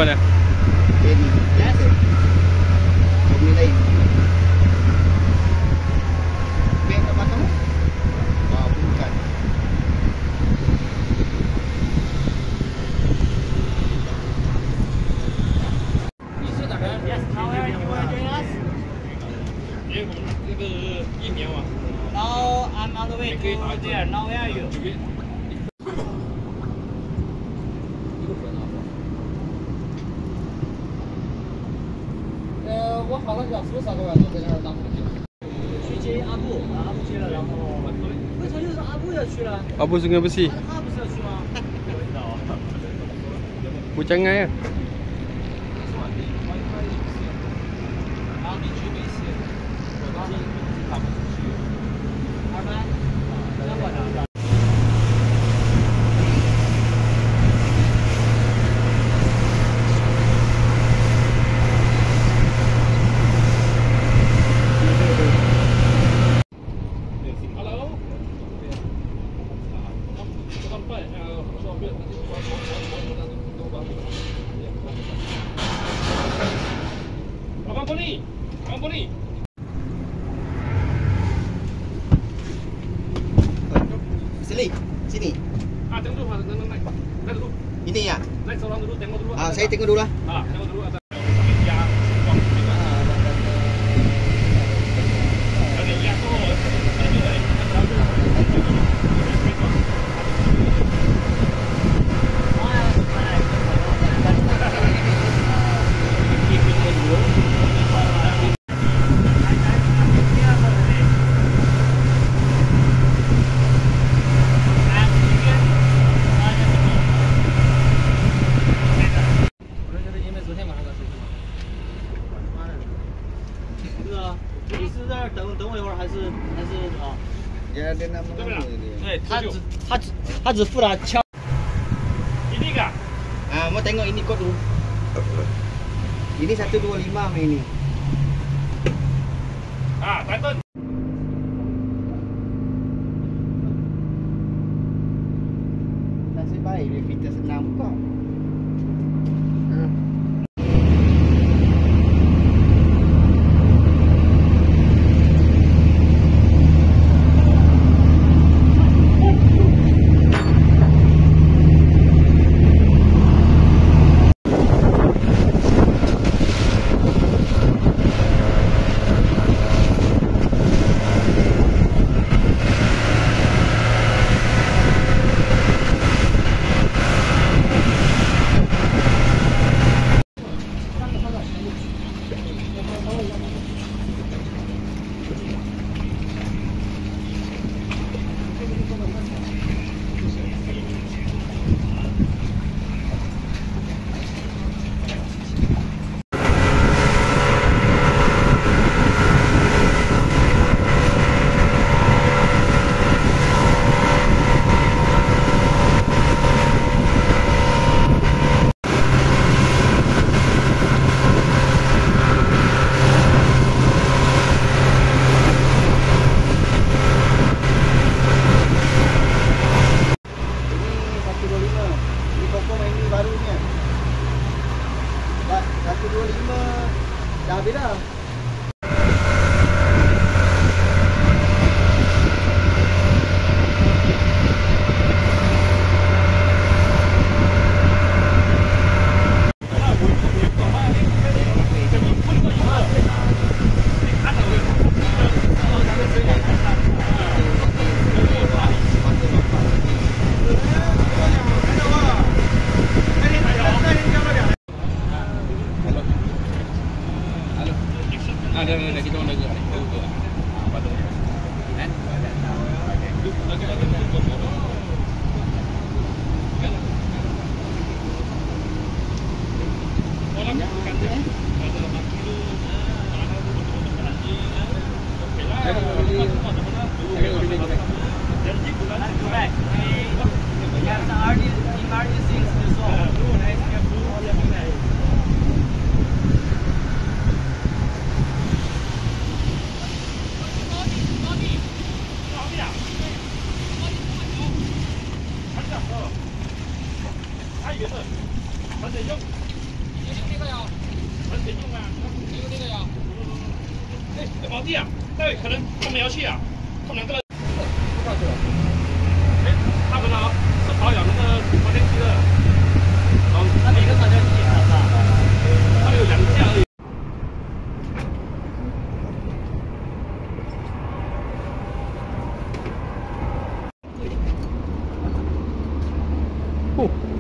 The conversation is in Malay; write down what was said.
mana? Ini biasa. Ini lain. Bank kat belakang. Ah, bukan. Yes, now where you want to join us? Now I'm on the way to there. Now where are you? 我好了2个3个月都在那儿当空姐。 去接阿布，阿布接了，然后为什么又是阿布要去了？ Abu Sungai Besi. 他不是要去吗？不知道。 Pucang Ngai. 二班，张馆长。 Sini. Tengok dulu, naik dulu. Ini ya? Naik seorang dulu, tengok dulu. Saya tengok dulu lah. Tengok dulu atas. Dia ada nama dia. 他只付了敲。 Ini kah? Mau tengok ini kod dulu. Ini 125 ini. Titan. Nasib baik dia fitur senang buka. Dah habis dah. Ada kita mau lagi. 这个呀， 很简用啊。 有这个呀。 哎，毛弟啊，待会可能他们要去啊，他们两个人。 不上去了。 哎，他们呢是保养那个发电机的，然后那每个发电机也是吧？ 他们有2架而已。 哦。